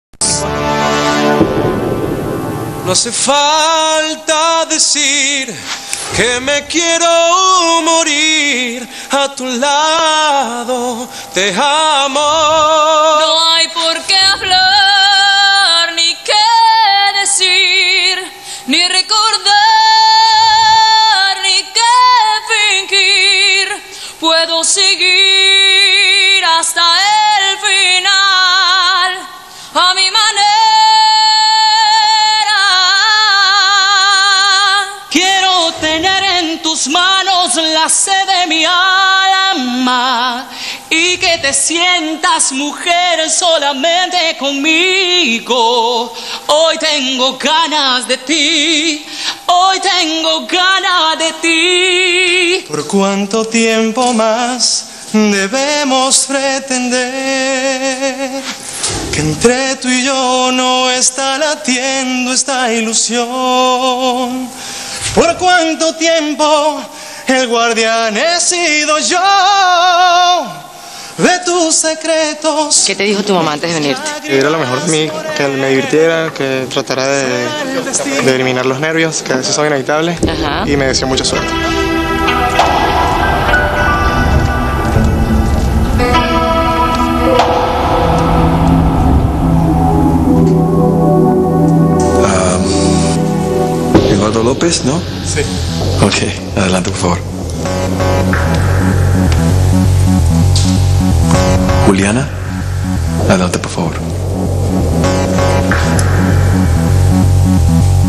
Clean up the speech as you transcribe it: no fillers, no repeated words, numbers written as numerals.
No hace falta decir que me quiero morir a tu lado, te amo. No hay por qué hablar, ni qué decir, ni recordar, ni qué fingir. Puedo seguir hasta el final, a mi manera. Quiero tener en tus manos la sed de mi alma y que te sientas mujer solamente conmigo. Hoy tengo ganas de ti, hoy tengo ganas de ti. ¿Por cuánto tiempo más debemos pretender que entre tú y yo no está latiendo esta ilusión? ¿Por cuánto tiempo el guardián he sido yo de tus secretos? ¿Qué te dijo tu mamá antes de venirte? Que diera lo mejor de mí, que me divirtiera, que tratara de eliminar los nervios, que a veces son inevitables. Ajá. Y me deseó mucha suerte. Eduardo López, ¿no? Sí. Ok, adelante, por favor. Juliana, adelante, por favor.